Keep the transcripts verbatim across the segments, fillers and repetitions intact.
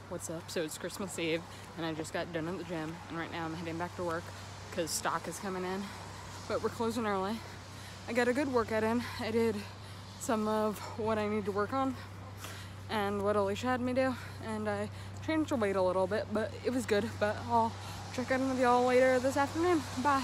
what's up? So it's Christmas Eve, and I just got done at the gym, and right now I'm heading back to work because stock is coming in. But we're closing early. I got a good workout in. I did some of what I need to work on and what Alicia had me do, and I changed the weight a little bit, but it was good. But I'll check in with y'all later this afternoon. Bye.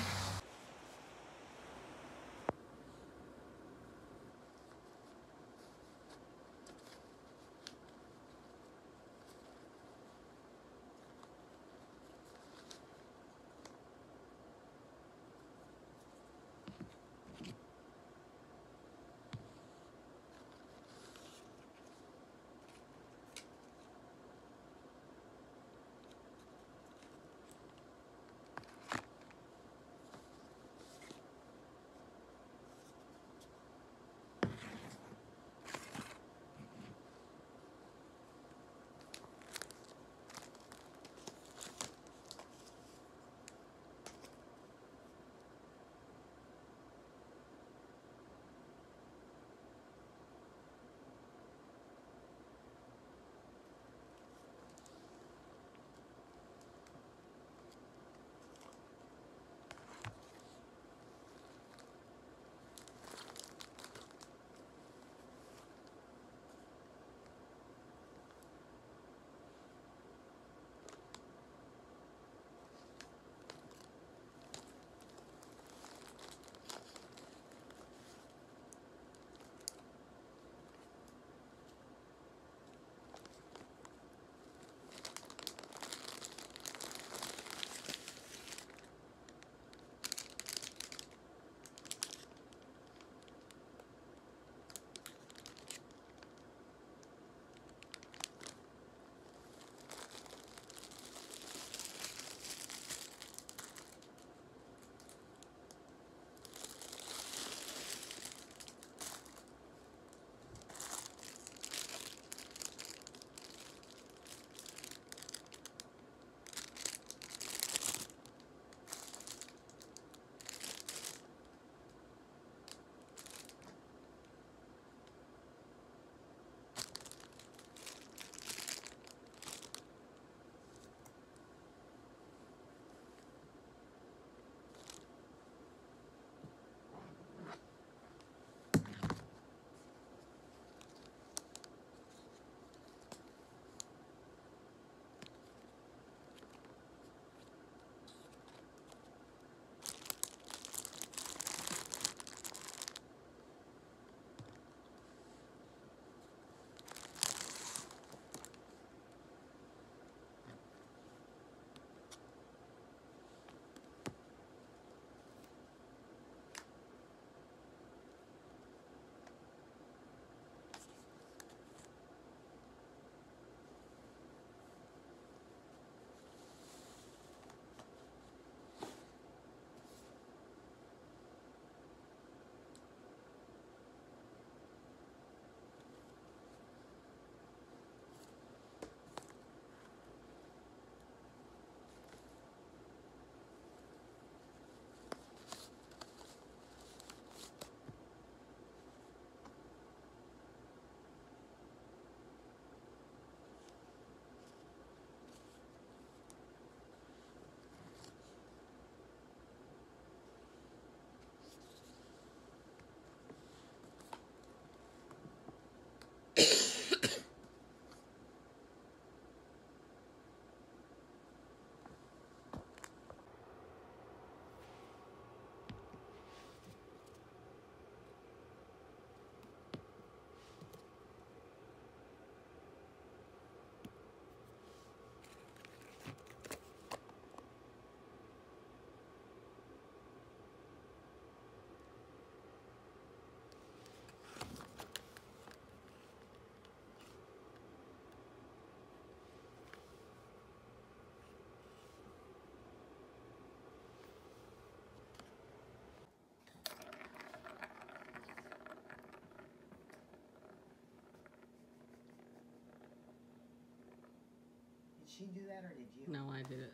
Did she do that or did you? No, I did it.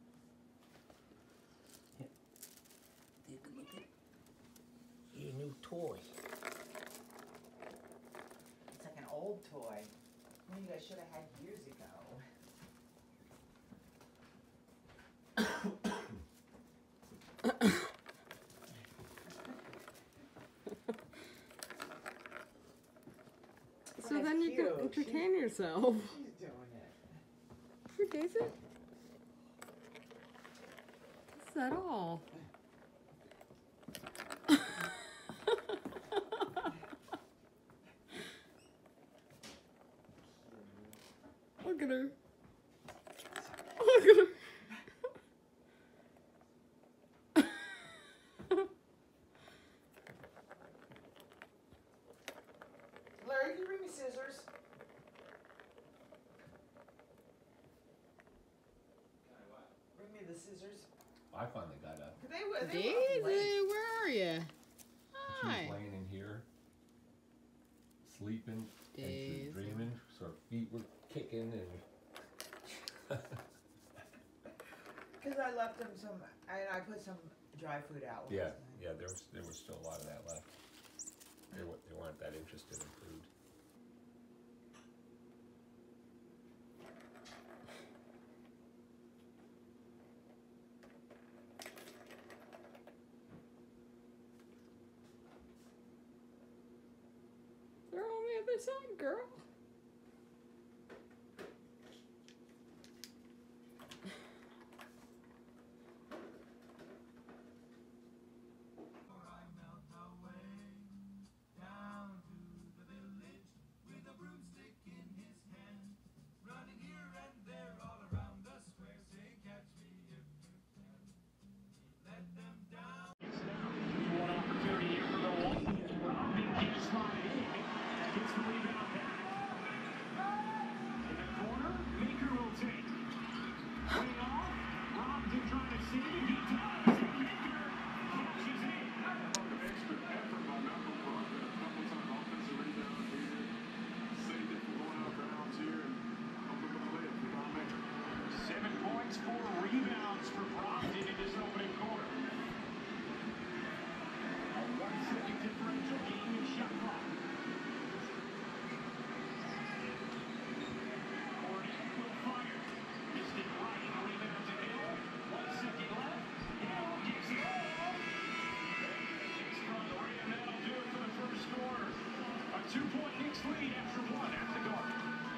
Yep. Take a look at your new toy. It's like an old toy. One you guys should have had years ago. Contain yourself. She's doing it. Who days it? Is that all? Look at her. Look at her. Larry, can you bring me scissors? Bring me the scissors. I finally got up. They were. They Daisy, were up late. where are you? She was laying in here, sleeping, and she Daisy. was dreaming. So her feet were kicking, and Because I left them some, I, I put some dry food out. yeah, last night. yeah, there was there was still a lot of that left. They wa- they weren't that interested in food. They're on the other side, girl. Seven points, four rebounds for Brogdon in his opening quarter. A one-second differential game in shot clock. Cornette will fire. Missed it right. Rebound to Hill. One second left. Hill gets it all. Six from three, and that'll do it for the first quarter. A two-point Knicks lead after one at the Garden.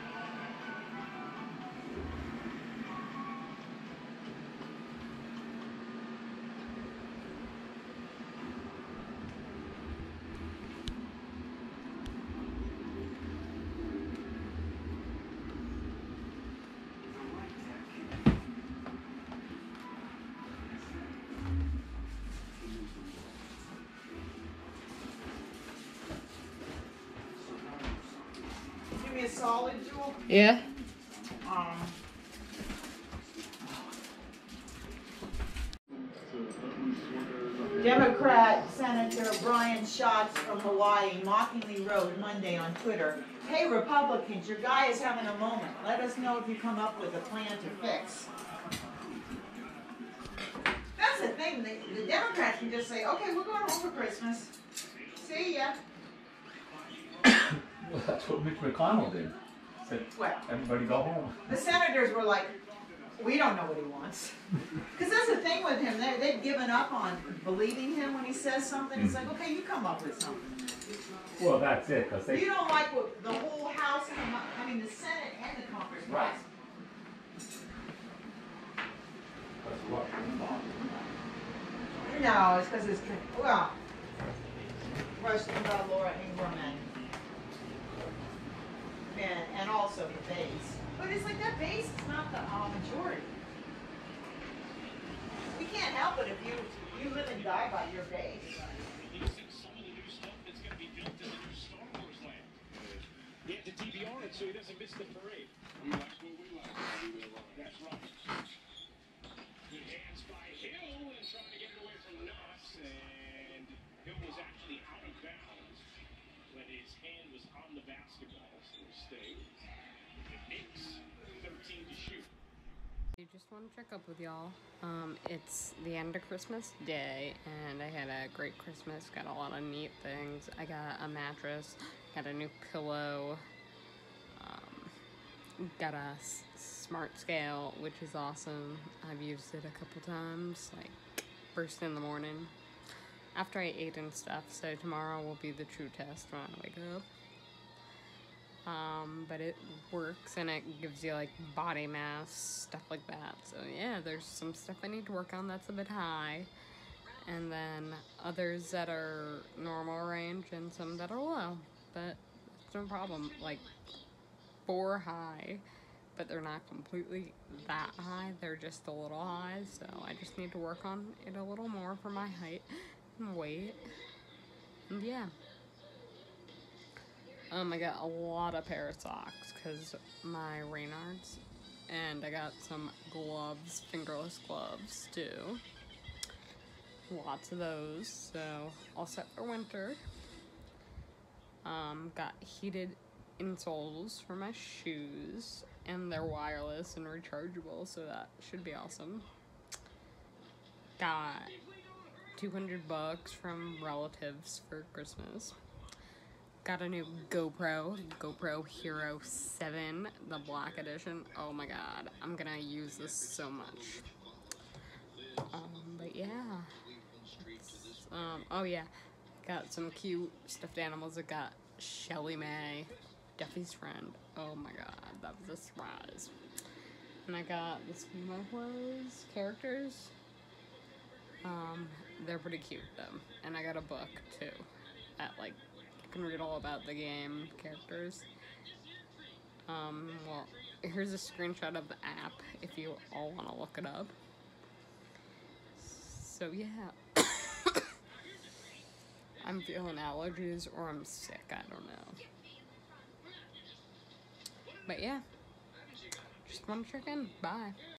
Give me a solid jewel. Yeah. Um, Democrat Senator Brian Schatz from Hawaii mockingly wrote Monday on Twitter, "Hey Republicans, your guy is having a moment. Let us know if you come up with a plan to fix." That's the thing, the, the Democrats can just say, okay, we're going home for Christmas. See ya. Well, that's what Mitch McConnell did. Said, Well, everybody go home. the senators were like, we don't know what he wants. Because that's the thing with him, they, they've given up on believing him when he says something. It's like, okay, you come up with something. Well, that's it, because they. You don't like what the whole House, come up, I mean, the Senate and the Congress. Right. No, it's because it's, well, question about Laura Ingraham and, and, and also the base. But it's like that base is not the uh, majority. We can't help it if you, you live and die by your base. Some of the new stuff that's going to be built in the new Star Wars land. He had to D V R it so he doesn't miss the parade. We like what we like. That's right. Good hands by Hill and trying to get it away from Knox, and Hill was actually out of bounds when his hand was on the basketball. So stay. The Knicks thirteen to shoot. I just want to check up with y'all. Um, it's the end of Christmas Day, and I had a great Christmas. Got a lot of neat things. I got a mattress, got a new pillow, um, got a s- smart scale, which is awesome. I've used it a couple times, like first in the morning, after I ate and stuff. So tomorrow will be the true test when I wake up. Um, but it works and it gives you like body mass, stuff like that. So yeah, there's some stuff I need to work on that's a bit high. And then others that are normal range and some that are low. But it's no problem. Like four high, but they're not completely that high. They're just a little high. So I just need to work on it a little more for my height and weight. And yeah. Um, I got a lot of pair of socks because my Reynards, and I got some gloves, fingerless gloves too. Lots of those, so all set for winter. Um, got heated insoles for my shoes, and they're wireless and rechargeable, so that should be awesome. Got two hundred bucks from relatives for Christmas. Got a new GoPro, GoPro Hero seven, the black edition. Oh my god, I'm gonna use this so much. Um, but yeah. Um, oh yeah, got some cute stuffed animals. I got Shelly Mae, Duffy's friend. Oh my god, that was a surprise. And I got the Smokeways characters. Um, they're pretty cute though. And I got a book too, at like, you can read all about the game characters. Um, well, here's a screenshot of the app if you all want to look it up. So yeah, I'm feeling allergies or I'm sick, I don't know. But yeah, just want to check in. Bye.